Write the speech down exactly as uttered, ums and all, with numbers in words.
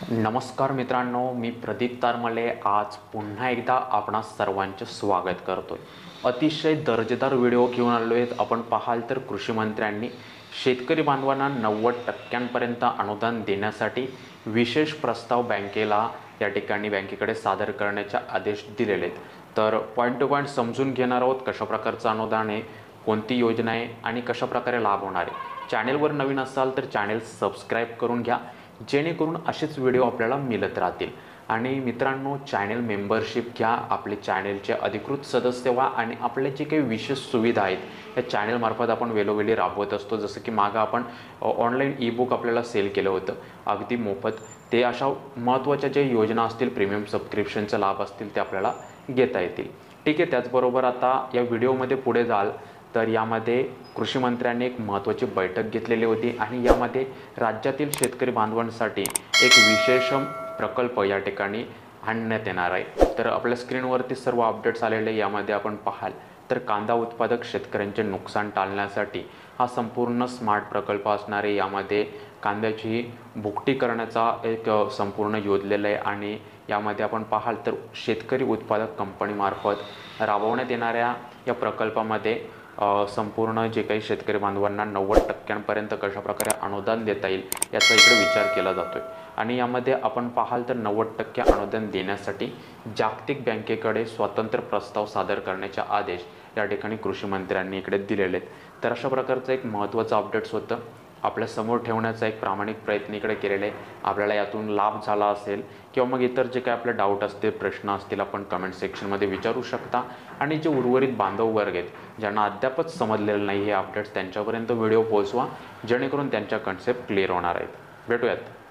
नमस्कार मित्रांनो, मी प्रदीप तारमले आज पुन्हा एकदा आपणा सर्वांचे स्वागत करतोय। अतिशय दर्जेदार व्हिडिओ घेऊन आलो आहेत। आपण पाहाल तर कृषी मंत्र्यांनी शेतकरी बांधवांना नव्वद टक्क्यांपर्यंत अनुदान देण्यासाठी विशेष प्रस्ताव बँकेला या ठिकाणी बँकेकडे सादर करण्याचे आदेश दिलेले आहेत। तर पॉइंट टू पॉइंट समजून घेणार आहोत कशा प्रकारचं अनुदान आहे, कोणती योजना आहे आणि कशा प्रकारे लाभ होणार आहे। चॅनलवर नवीन असाल तर चॅनल सबस्क्राइब करून घ्या, जेणेकरून असेच व्हिडिओ आपल्याला मिळत राहतील। आणि मित्रांनो, चॅनल मेंबरशिप घ्या, आपले चॅनलचे अधिकृत सदस्य व्हा आणि आपले जे काही विशेष सुविधा आहेत या चॅनल मार्फत आपण वेळोवेळी राबवत असतो। जसं की मागे आपण ऑनलाईन ई बुक आपल्याला सेल केलं होतं अगदी मोफत। ते अशा महत्त्वाच्या ज्या योजना असतील, प्रीमियम सबस्क्रिप्शनचे लाभ असतील ते आपल्याला घेता येतील। ठीक आहे, त्याचबरोबर आता या व्हिडिओमध्ये पुढे जाल तर यामध्ये कृषी मंत्र्यांनी एक महत्त्वाची बैठक घेतलेली होती आणि यामध्ये राज्यातील शेतकरी बांधवांसाठी एक विशेष प्रकल्प या ठिकाणी आणण्यात येणार आहे। तर आपल्या स्क्रीनवरती सर्व अपडेट्स आलेले यामध्ये आपण पाहाल तर कांदा उत्पादक शेतकऱ्यांचे नुकसान टाळण्यासाठी हा संपूर्ण स्मार्ट प्रकल्प असणार आहे। यामध्ये कांद्याची भुकटी करण्याचा एक संपूर्ण योजलेला आहे आणि यामध्ये आपण पाहाल तर शेतकरी उत्पादक कंपनीमार्फत राबवण्यात येणाऱ्या या प्रकल्पामध्ये संपूर्ण जे काही शेतकरी बांधवांना नव्वद टक्क्यांपर्यंत कशा प्रकारे अनुदान देता येईल याचा इकडे विचार केला जातोय। आणि यामध्ये आपण पाहाल तर नव्वद टक्के अनुदान देण्यासाठी जागतिक बँकेकडे स्वतंत्र प्रस्ताव सादर करण्याचे आदेश या ठिकाणी कृषी मंत्र्यांनी इकडे दिलेले आहेत। तर अशा प्रकारचं एक महत्त्वाचं अपडेट्स होतं आपल्या समोर ठेवण्याचा एक प्रामाणिक प्रयत्न इकडे केलेला आहे। आपल्याला यातून लाभ झाला असेल किंवा मग इतर जे काही आपले डाऊट असतील, प्रश्न असतील, आपण कमेंट सेक्शनमध्ये विचारू शकता। आणि जे उर्वरित बांधव वर्ग आहेत ज्यांना अद्यापच समजलेलं नाही हे अपडेट्स, त्यांच्यापर्यंत व्हिडिओ पोहोचवा, जेणेकरून त्यांच्या कन्सेप्ट क्लिअर होणार आहेत। भेटूयात।